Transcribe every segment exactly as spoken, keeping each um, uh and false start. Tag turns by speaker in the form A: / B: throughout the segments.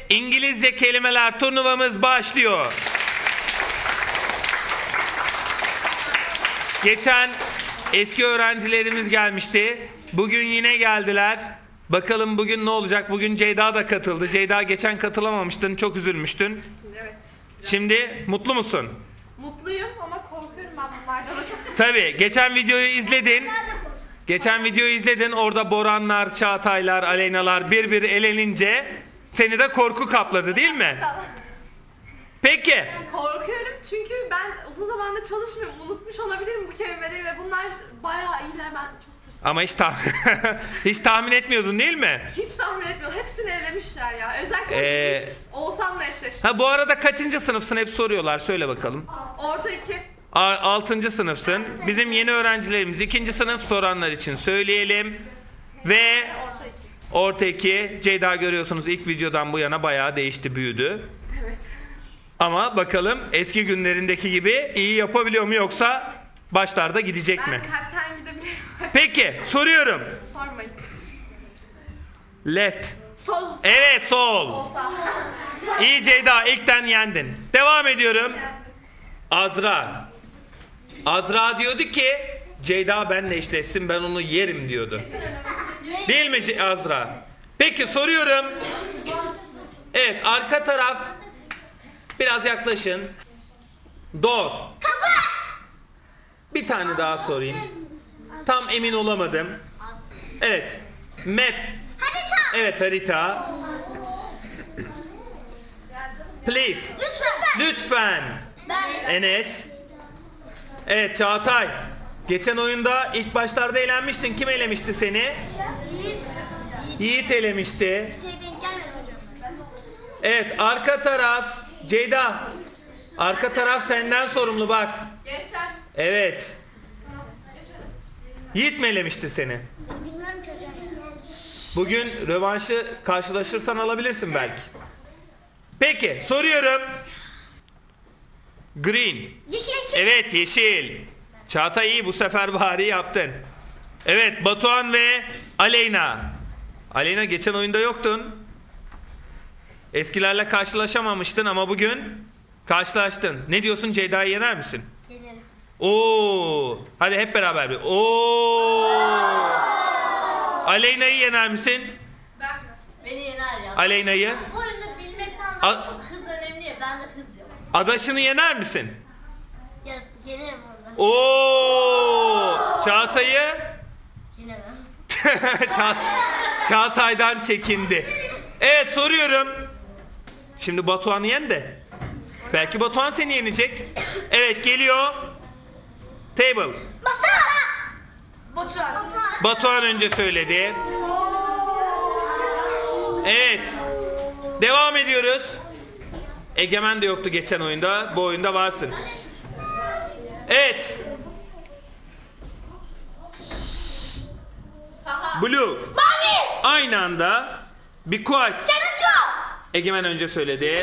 A: İngilizce kelimeler turnuvamız başlıyor. Geçen eski öğrencilerimiz gelmişti. Bugün yine geldiler. Bakalım bugün ne olacak? Bugün Ceyda da katıldı. Ceyda geçen katılamamıştın. Çok üzülmüştün.
B: Evet.
A: Şimdi mutlu musun?
B: Mutluyum ama korkuyorum ben bunlardan da çok.
A: Tabii. Geçen videoyu izledin. Geçen videoyu izledin. Orada Boranlar, Çağataylar, Aleynalar bir bir elenince seni de korku kapladı değil mi? Peki.
B: Korkuyorum çünkü ben uzun zamandır çalışmıyorum. Unutmuş olabilirim bu kelimeleri ve bunlar bayağı iyiler. Ben çok tırsıyorum.
A: Ama hiç, tah hiç tahmin etmiyordun değil mi?
B: Hiç tahmin etmiyorum. Hepsini elemişler ya. Özellikle
A: Ee...
B: Oğuzhan'la eşleşmiş.
A: Ha bu arada kaçıncı sınıfsın? Hep soruyorlar. Söyle bakalım.
B: Orta iki.
A: Altıncı sınıfsın. Bizim yeni öğrencilerimiz ikinci sınıf soranlar için söyleyelim. Ve
B: Orta iki.
A: orta iki. Ceyda görüyorsunuz ilk videodan bu yana bayağı değişti, büyüdü.
B: Evet.
A: Ama bakalım eski günlerindeki gibi iyi yapabiliyor mu yoksa başlarda gidecek
B: Ben
A: mi?
B: kalpten gidebilirim.
A: Peki soruyorum.
B: Sormayın.
A: Left.
B: Sol.
A: Evet sol.
B: Olsa.
A: İyi Ceyda, ilkten yendin. Devam ediyorum. Azra. Azra diyordu ki Ceyda benle eşleşsin, ben onu yerim diyordu. Değil mi Azra? Peki soruyorum. Evet, arka taraf biraz yaklaşın. Door. Bir tane daha sorayım. Tam emin olamadım. Evet. Map. Evet, harita. Please.
C: Lütfen.
A: Lütfen.
C: Ben.
A: Enes. Evet Çağatay. Geçen oyunda ilk başlarda elenmiştin. Kim elemişti seni?
C: Yiğit.
A: Yiğit elemişti.
C: Şey denk gelmedi hocam.
A: Evet, arka taraf Ceyda. Arka taraf senden sorumlu bak.
B: Gençler.
A: Evet. Yiğit mi elemişti seni?
C: Bilmiyorum ki hocam.
A: Bugün rövanşı karşılaşırsan alabilirsin belki. Peki soruyorum. Green.
C: Yeşil.
A: Evet, yeşil. Çağatay iyi, bu sefer bari yaptın. Evet, Batuhan ve Aleyna. Aleyna geçen oyunda yoktun. Eskilerle karşılaşamamıştın ama bugün karşılaştın. Ne diyorsun, Ceyda'yı yener misin?
C: Yenerim.
A: Oo! Hadi hep beraber bir. Oo! Aleyna'yı yener misin?
B: Ben mi?
C: Beni yener ya.
A: Aleyna'yı.
C: Bu oyunda bilmekten
A: A-
C: daha çok hız önemli ya. Bende hız yok.
A: Adaşını yener misin?
C: Ya yenerim orada.
A: Oo! Çağatay'ı.
C: Yenemem.
A: Ça Çağatay'dan çekindi. Evet soruyorum. Şimdi Batuhan'ı yen de. Belki Batuhan seni yenecek. Evet geliyor. Table.
C: Masa.
B: Batuhan.
A: Batuhan önce söyledi. Evet. Devam ediyoruz. Egemen de yoktu geçen oyunda. Bu oyunda varsın. Evet. Blue.
C: Mavi.
A: Aynı anda. Be quiet.
C: Televizyon.
A: Egemen önce söyledi.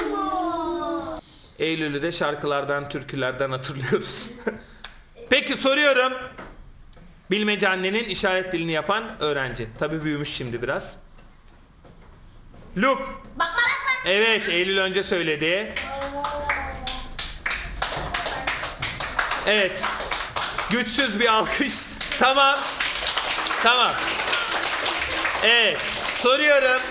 A: Eylül'ü de şarkılardan, türkülerden hatırlıyoruz. Peki soruyorum. Bilmece annenin işaret dilini yapan öğrenci. Tabii büyümüş şimdi biraz. Look.
C: Bak bak.
A: Evet, Eylül önce söyledi. Evet. Güçsüz bir alkış. Tamam. Tamam. Evet. Soruyorum.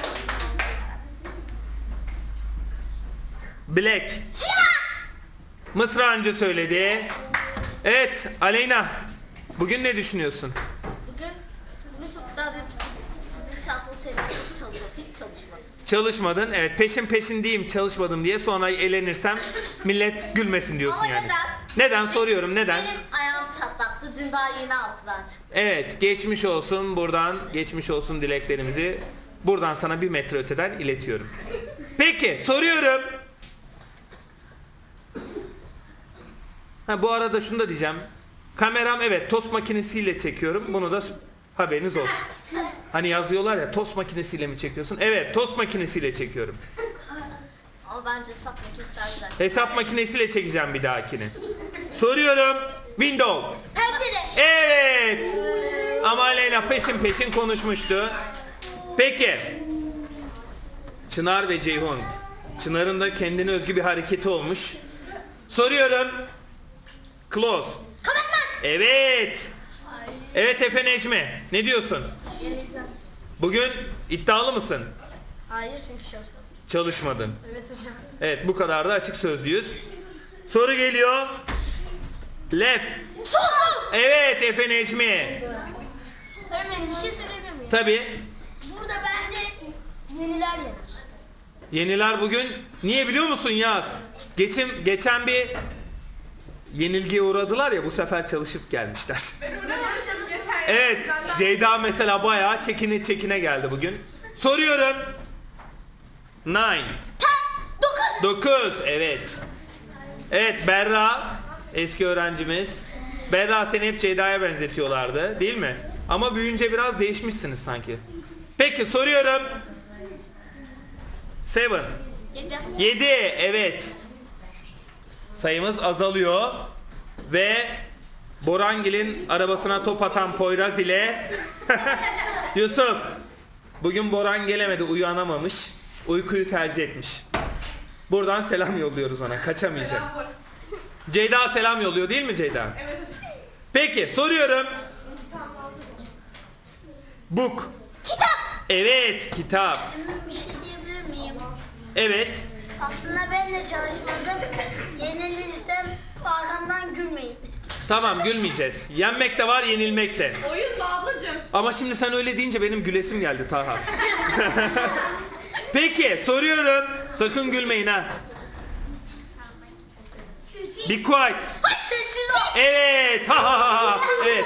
A: Black.
C: Siyah.
A: Mısra önce söyledi. Evet, Aleyna. Bugün ne düşünüyorsun?
C: Bugün bugün çok daha dedim sizin şartlı şeyler çok çalışmadım. Hiç çalışmadım.
A: Çalışmadın. Evet, peşin peşin diyeyim çalışmadım diye, sonra elenirsem millet gülmesin diyorsun
C: Ama
A: yani.
C: neden?
A: Neden soruyorum, neden?
C: Benim ayağım çatlattı. Dün daha yeni altıdan çıktı.
A: Evet, geçmiş olsun, buradan geçmiş olsun dileklerimizi buradan sana bir metre öteden iletiyorum. Peki soruyorum. Ha, bu arada şunu da diyeceğim. Kameram evet tost makinesiyle çekiyorum. Bunu da haberiniz olsun. Hani yazıyorlar ya, tost makinesiyle mi çekiyorsun? Evet, tost makinesiyle çekiyorum.
C: Ama bence hesap makinesi daha güzel.
A: Hesap makinesiyle çekeceğim bir dahakini. Soruyorum. Window.
C: Pencere.
A: Evet. Ama Aleyna peşin peşin konuşmuştu. Peki. Çınar ve Ceyhun. Çınar'ın da kendine özgü bir hareketi olmuş. Soruyorum. Close. Evet. Evet Efe Necmi. Ne diyorsun?
C: Yenileceğim.
A: Bugün iddialı mısın?
C: Hayır çünkü çalışmadım.
A: Çalışmadın.
C: Evet hocam.
A: Evet, bu kadar da açık sözlüyüz. Soru geliyor. Left.
C: Sol.
A: Evet Efe Necmi.
C: Öğretmenim bir şey söyleyebilir miyim?
A: Tabii.
C: Burada bence yeniler yener.
A: Yeniler bugün niye biliyor musun Yaz? Geçim, geçen bir yenilgiye uğradılar ya, bu sefer çalışıp gelmişler.
B: Uğraşmıştım geçen yıl.
A: Evet,
B: Benden-
A: Ceyda mesela bayağı çekine çekine geldi bugün. Soruyorum. Nine.
C: Dokuz.
A: Dokuz, evet. Evet, Berra, eski öğrencimiz. Berra seni hep Ceyda'ya benzetiyorlardı, değil mi? Ama büyüyünce biraz değişmişsiniz sanki. Peki, soruyorum. Seven.
C: Yedi.
A: Yedi, evet. Sayımız azalıyor. Ve Borangil'in arabasına top atan Poyraz ile Yusuf. Bugün Boran gelemedi, uyanamamış. Uykuyu tercih etmiş. Buradan selam yolluyoruz ona, kaçamayacak.
B: Selam var.
A: Ceyda selam yolluyor değil mi Ceyda?
B: Evet hocam.
A: Peki, soruyorum. Book.
C: Kitap.
A: Evet, kitap.
C: Bir şey diyebilir miyim?
A: Evet.
C: Aslında ben de çalışmadım. Yenilirsem arkamdan gülmeyin.
A: Tamam, gülmeyeceğiz. Yenmek de var, yenilmek de.
B: Oyun da ablacığım.
A: Ama şimdi sen öyle deyince benim gülesim geldi Taha. Peki, soruyorum. Sakın gülmeyin ha. Be quiet.
C: Ay sessiz ol.
A: Evet. Ha ha ha ha. Evet.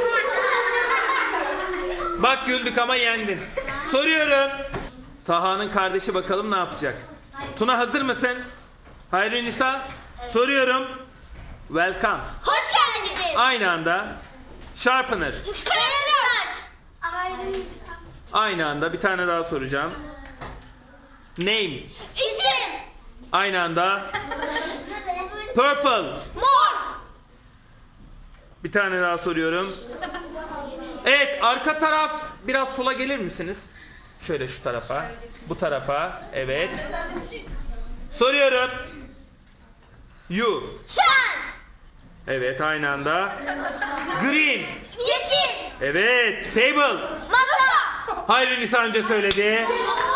A: Bak güldük ama yendin. Soruyorum. Taha'nın kardeşi bakalım ne yapacak? Tuna hazır mısın? Hayri Nisa. Soruyorum. Welcome.
C: Hoş geldiniz.
A: Aynı anda. Sharpener.
C: Kalender. Ayrı
A: Aynı anda bir tane daha soracağım. Name.
C: İsim.
A: Aynı anda. Purple.
C: Mor.
A: Bir tane daha soruyorum. Evet, arka taraf biraz sola gelir misiniz? Şöyle şu tarafa. Bu tarafa. Evet. Soruyorum. You.
C: Sen.
A: Evet, aynı anda. Green.
C: Yeşil.
A: Evet. Table.
C: Masa.
A: Hayri Nisa önce söyledi.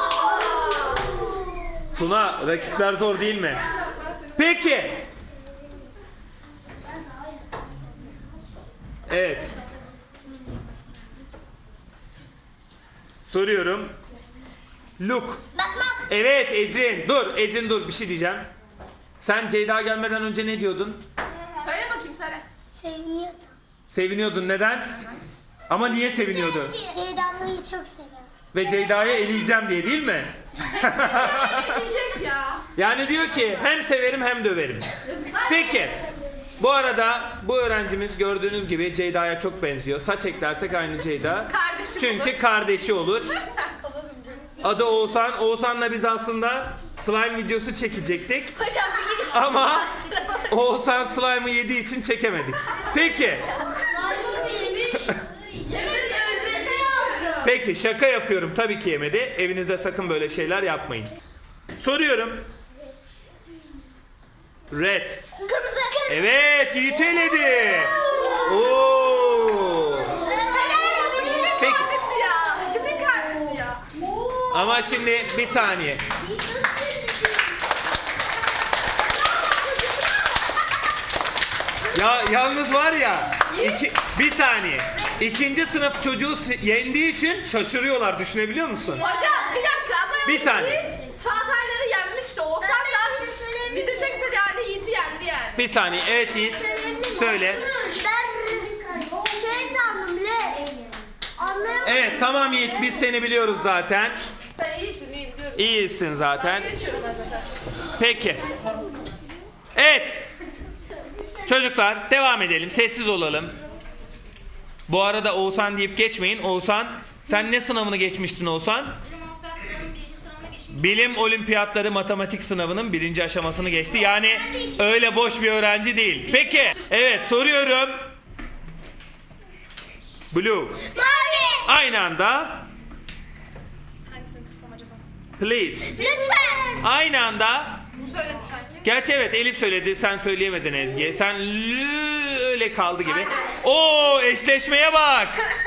A: Tuna, rakipler zor değil mi? Peki. Evet. Soruyorum. Look.
C: Bakmak.
A: Evet Ecin. Dur Ecin dur, bir şey diyeceğim. Sen Ceyda gelmeden önce ne diyordun?
B: Söyle bakayım söyle.
C: Seviniyordum.
A: Seviniyordun, neden? Ama niye seviniyordun?
C: Ceyda'yı çok seviyorum.
A: Ve Ceyda'yı eleyeceğim diye, değil mi?
B: Ne diyecek ya?
A: Yani diyor ki hem severim hem döverim. Peki. Bu arada bu öğrencimiz gördüğünüz gibi Ceyda'ya çok benziyor. Saç eklersek aynı Ceyda.
B: Kardeşim
A: Çünkü
B: olur.
A: kardeşi olur. Adı Oğuzhan. Oğuzhan'la biz aslında slime videosu çekecektik.
C: Hocam bir gidiş.
A: Ama Oğuzhan slime'ı yediği için çekemedik. Peki.
B: Yemedi ölmesi lazım.
A: Peki, şaka yapıyorum. Tabii ki yemedi. Evinizde sakın böyle şeyler yapmayın. Soruyorum. Red.
C: Kırmızı.
A: Evet, Yiğit eledi. Oo. Peki.
B: Kardeşi ya. Kimin kardeşi ya?
A: Ama şimdi bir saniye. Ya yalnız var ya, iki, bir saniye. İkinci sınıf çocuğu yendiği için şaşırıyorlar, düşünebiliyor musun?
B: Hocam bir dakika ama
A: Bir saniye.
B: Yiğit Çağatayları yenmişti. Oğuzhan da hiç video çekmedi yani Yiğit'i yendi yani.
A: Bir saniye, evet Yiğit. Söyle.
C: Ben şey sandım le. Anlayamadım.
A: Evet, tamam Yiğit, biz seni biliyoruz zaten.
B: Sen iyisin iyi biliyorum.
A: İyisin zaten.
B: Geçiyorum ben zaten.
A: Peki. Evet. Çocuklar devam edelim. Sessiz olalım. Bu arada Oğuzhan deyip geçmeyin. Oğuzhan, sen ne sınavını geçmiştin Oğuzhan? Bilim olimpiyatları matematik sınavının birinci aşamasını geçti. Yani öyle boş bir öğrenci değil. Peki. Evet, soruyorum. Blue.
C: Mavi.
A: Aynı anda.
B: Hangisini tutsam acaba?
A: please.
C: Lütfen.
A: Aynı anda.
B: Bu söyledi sanki.
A: Gerçi evet Elif söyledi. Sen söyleyemedin Ezgi. Sen lü öyle kaldı gibi. Oo eşleşmeye bak.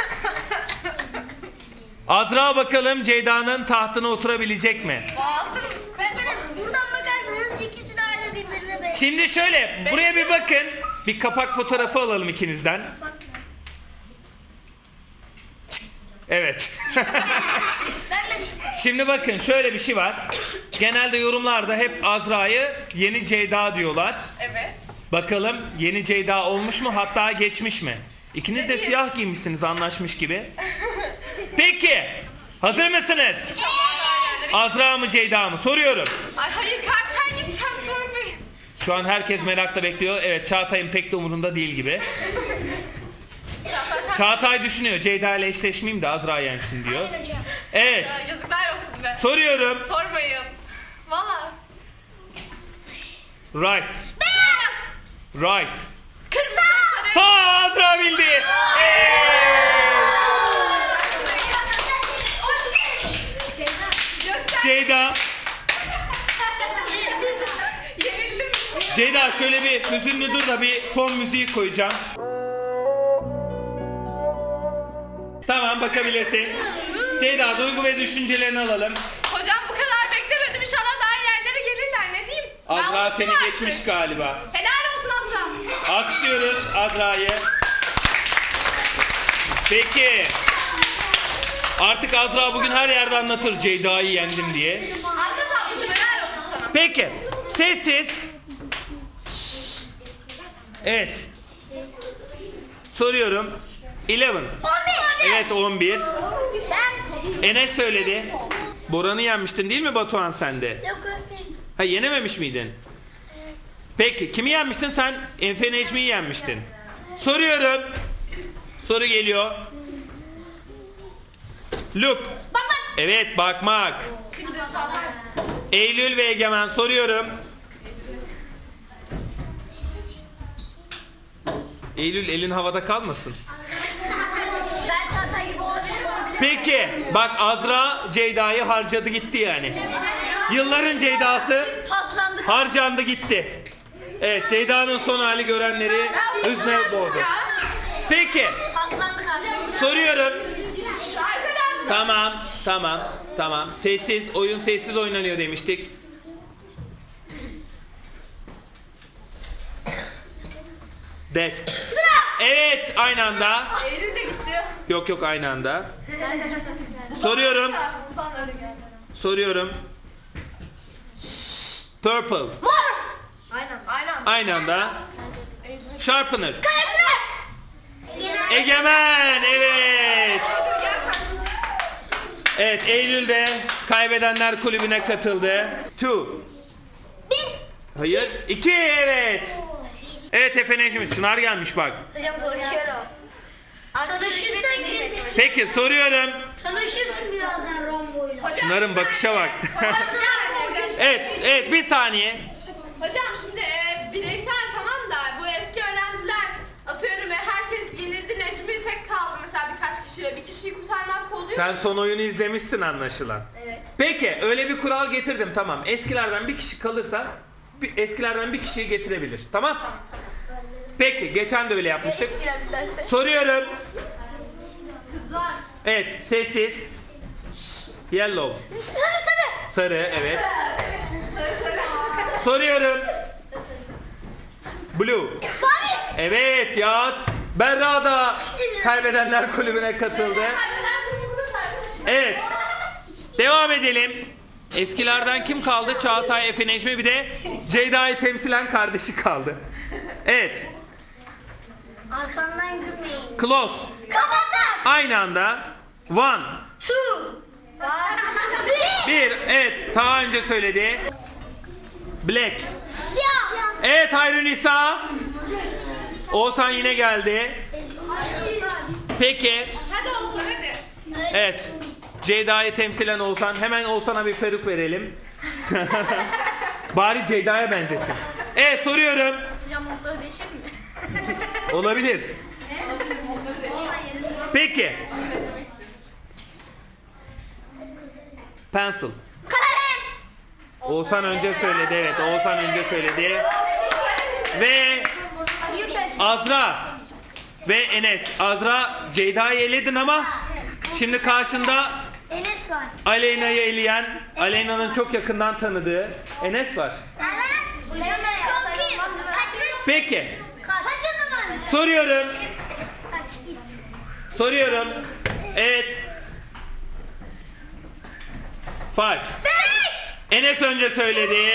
A: Azra bakalım Ceyda'nın tahtına oturabilecek mi?
C: Öğretmenim buradan bakarsanız ikisi de aynı birbirine benziyor.
A: Şimdi şöyle buraya bir bakın. Bir kapak fotoğrafı alalım ikinizden. Evet.
C: Ben de
A: Şimdi bakın şöyle bir şey var. Genelde yorumlarda hep Azra'yı yeni Ceyda diyorlar.
B: Evet.
A: Bakalım yeni Ceyda olmuş mu hatta geçmiş mi? İkiniz de siyah giymişsiniz anlaşmış gibi. Peki hazır mısınız? Azra mı Ceyda mı? Soruyorum.
B: Ay hayır kalpten gideceğim sormayın.
A: Şu an herkes merakla bekliyor. Evet Çağatay'ın pek de umurunda değil gibi. Çağatay düşünüyor. Ceyda ile eşleşmeyeyim de Azra yensin diyor. Evet.
B: Ya, yazıklar olsun be.
A: Soruyorum.
B: Sormayın. Valla.
A: Right. Right.
B: Kırmızı.
A: Sağ Azra bildi. Evet.
B: Göster.
A: Ceyda.
B: Yenildim.
A: Ceyda şöyle bir hüzünlü dur da bir fon müziği koyacağım. Tamam bakabilirsin. Ceyda duygu ve düşüncelerini alalım.
B: Hocam bu kadar beklemedim. İnşallah daha ilerlere gelirler. Ne diyeyim? Ben
A: Azra
B: unuttum
A: seni
B: artık.
A: geçmiş galiba.
B: Helal olsun amcam.
A: Alkışlıyoruz Azra'yı. Peki. Artık Azra bugün her yerde anlatır Ceyda'yı yendim diye.
B: Anlat ablacığım helal olsun sana.
A: Peki. Sessiz. Evet. Soruyorum. eleven. Evet on bir. Enes söyledi. Boran'ı yenmiştin değil mi Batuhan sende?
C: Yok öğretmenim.
A: Ha yenememiş miydin? Peki kimi yenmiştin sen? Efe Necmi'yi yenmiştin. Soruyorum. Soru geliyor. Look.
C: Bakmak.
A: Evet bakmak.
B: Şimdi Çağatay.
A: Eylül ve Egemen soruyorum. Eylül elin havada kalmasın.
C: Ben Çağatay gibi olabilirim. olabilirim.
A: Peki bak Azra Ceyda'yı harcadı gitti yani. Yılların Ceyda'sı
C: Paslandık.
A: harcandı gitti. Evet Ceyda'nın son hali görenleri hüzne boğdu. Peki
C: Paslandık artık.
A: soruyorum.
B: Arkadaşlar.
A: Tamam tamam tamam. Sessiz oyun sessiz oynanıyor demiştik. Desk. Evet aynı anda.
B: Eylül de gitti.
A: Yok yok aynı anda. Soruyorum.
B: Buradan öyle geldi.
A: Soruyorum. Purple.
C: Mor.
B: Aynen. Aynen.
A: Aynı anda. Sharpener.
C: Kalemtıraş.
A: Egemen. Evet. Evet Eylül'de kaybedenler kulübüne katıldı. Two.
C: Bir.
A: Hayır. İki evet. Evet Efe Necmi Çınar gelmiş bak.
C: Hocam korkuyorum. Tanışırsan girdim.
A: Sekiz soruyorum.
C: Tanışırsın birazdan Rombo'yla.
A: Çınar'ın bakışa bak.
B: Hocam.
A: Evet evet bir saniye.
B: Hocam şimdi e, bireysel tamam da bu eski öğrenciler atıyorum e, herkes yenildi Necmi tek kaldı mesela birkaç kişiyle bir kişiyi kurtarmak oluyor.
A: Sen son oyunu izlemişsin anlaşılan.
B: Evet.
A: Peki öyle bir kural getirdim tamam. Eskilerden bir kişi kalırsa bir, eskilerden bir kişiyi getirebilir. Tamam? Peki geçen de öyle yapmıştık.
B: Eskiler biterse.
A: Soruyorum.
B: Kızlar.
A: Evet sessiz. Yellow.
C: Sarı sarı.
A: Sarı evet. Soruyorum. Blue.
C: Mavi.
A: Evet Yaz. Berra da kaybedenler kulübüne katıldı. Evet. Devam edelim. Eskilerden kim kaldı? Çağatay, Efe Necmi bir de Ceyda'yı temsilen kardeşi kaldı. Evet.
C: Arkandan gülmeyin.
A: Close.
C: Kapatak.
A: Aynı anda. One.
C: Two. Bir.
A: Bir. Evet. Daha önce söyledi. Black.
C: Siyah.
A: Evet Hayrun İsa. Oğuzhan yine geldi. Peki.
B: Hadi olsun hadi.
A: Evet. Ceyda'yı temsilen Oğuzhan. Hemen Oğuzhan'a bir peruk verelim. Bari Ceyda'ya benzesin. Evet soruyorum.
C: Hocam montları değişir mi?
A: Olabilir. Peki. Pencil.
C: Kalem.
A: Oğuzhan önce söyledi, evet. Oğuzhan önce söyledi. Ve Azra ve Enes. Azra Ceyda'yı eledin ama şimdi karşında
C: Enes var.
A: Aleyna'yı eleyen, Aleyna'nın çok yakından tanıdığı Enes var.
C: Evet. Çok iyi.
A: Peki.
C: Kaç o zaman?
A: Soruyorum.
C: Kaç git.
A: Soruyorum. Evet. Five.
C: Beş.
A: Enes önce söyledi.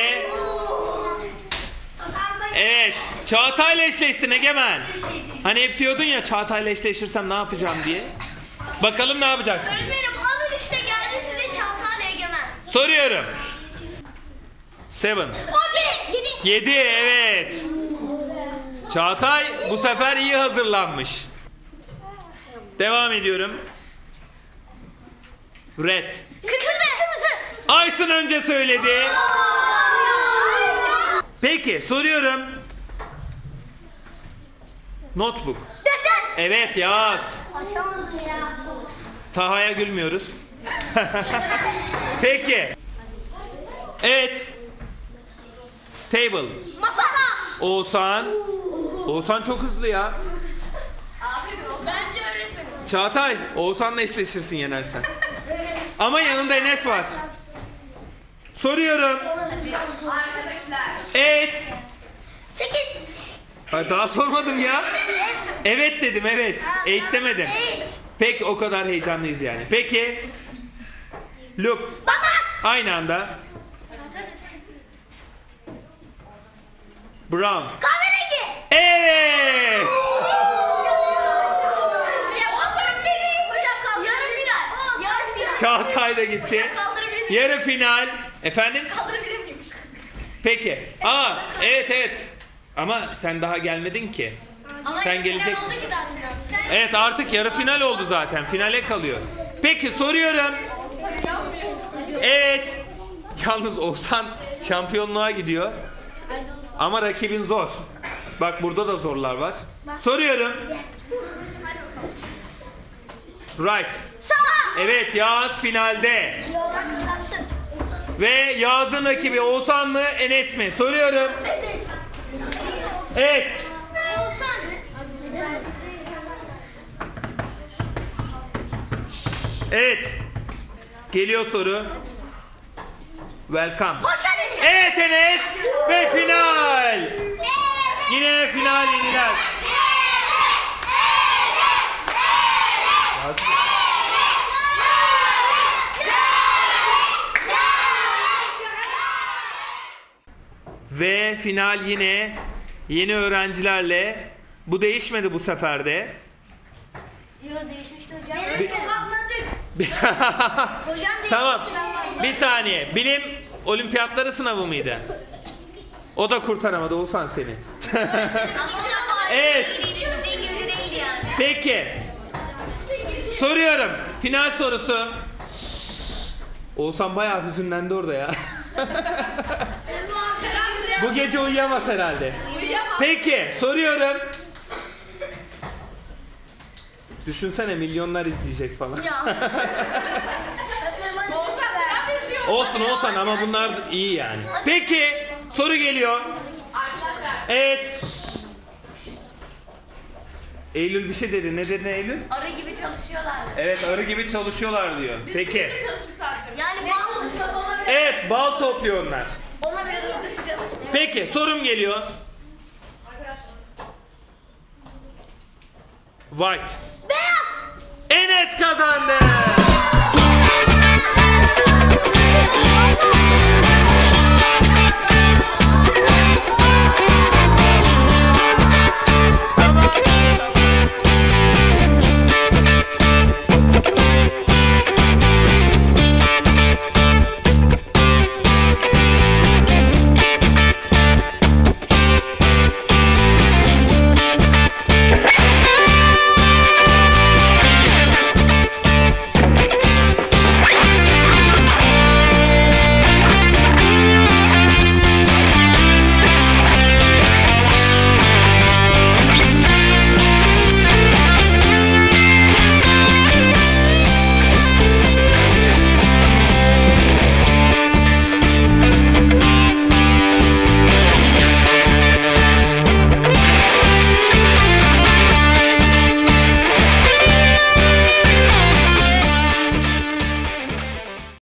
A: Evet. Çağatay'la eşleştin Egemen. Hani hep diyordun ya Çağatay'la eşleşirsem ne yapacağım diye. Bakalım ne yapacaksın?
C: Öğretmenim alın işte geldi size Çağatay Egemen.
A: Soruyorum. Seven.
C: O bir. Yedi.
A: Yedi, evet. Çağatay bu sefer iyi hazırlanmış. Devam ediyorum. Red.
C: Kırmızı. Kırmızı.
A: Aysun önce söyledi. Peki soruyorum. Notebook.
C: Defter.
A: Evet yaz.
C: Açamadım ya.
A: Taha'ya gülmüyoruz. Peki. Evet. Table.
C: Masada.
A: Oğuzhan. Oğuzhan çok hızlı ya.
B: Abi bence öğretmenim.
A: Çağatay, Oğuzhan'la eşleşirsin yenersen. Ama yanında Enes var. Soruyorum.
B: Arkadaşlar.
A: Evet.
C: Sekiz.
A: Ay, daha sormadım ya. Evet dedim, evet. Eight demedim.
C: Eight.
A: Peki o kadar heyecanlıyız yani. Peki. Look.
C: Baba.
A: Aynı anda. Brown.
C: Kahverengi.
A: Evet.
C: Hocam benim. Hocam kaldır. Yarım final. Yarım final.
A: Çağatay da gitti.
C: Kaldırabilir miyim?
A: Yarı final. Efendim?
C: Kaldırabilir miyim?
A: Peki. Aa, evet evet. Ama sen daha gelmedin ki.
B: Ama
A: Sen
B: eskiden
A: geleceksin.
B: oldu ki zaten. Sen
A: Evet artık yarı final oldu zaten. Finale kalıyor. Peki soruyorum. Evet. Yalnız Oğuzhan şampiyonluğa gidiyor. Ama rakibin zor. Bak burada da zorlar var. Soruyorum. Right.
C: Sağ.
A: Evet Yağız finalde.
C: Yoldan kazansın.
A: Ve Yağız'ın rakibi Oğuzhan mı Enes mi? Soruyorum.
C: Enes.
A: Evet. Evet. Geliyor soru. Welcome.
C: Hoş geldiniz.
A: Evet Enes. Ve final. Yine final yeniler. Ve final yine yeni öğrencilerle. Bu değişmedi bu sefer de.
C: Yok değişmişti hocam.
A: Bir-
C: Evet anladık. Hocam değişmişti.
A: Tamam.
C: ben varım.
A: Bir saniye. Bilim olimpiyatları sınavı mıydı? O da kurtaramadı Oğuzhan seni.
C: İlk defa
A: Evet.
C: İngilizce değil yani.
A: Peki. Soruyorum. Final sorusu. Oğuzhan bayağı hüzünlendi orada ya. Bu gece uyuyamaz herhalde.
B: uyuyamam.
A: Peki soruyorum. Düşünsene milyonlar izleyecek falan.
C: Ya.
B: Olsa ben bir şey olmaz.
A: Olsun olsun ama bunlar iyi yani. Peki soru geliyor.
B: Arkadaşlar.
A: Evet. Eylül bir şey dedi. Ne dedi Eylül?
B: Arı gibi çalışıyorlar.
A: Evet arı gibi çalışıyorlar diyor.
B: Biz
A: Peki.
B: birlikte çalıştık sadece.
C: Yani
B: Ne
C: bal
B: konuşma
C: topluyoruz.
B: olabilir.
A: Evet bal topluyor onlar.
B: Ona bile durdu çalışmıyor.
A: Peki sorum geliyor. White.
C: Beyaz.
A: Enes kazandı.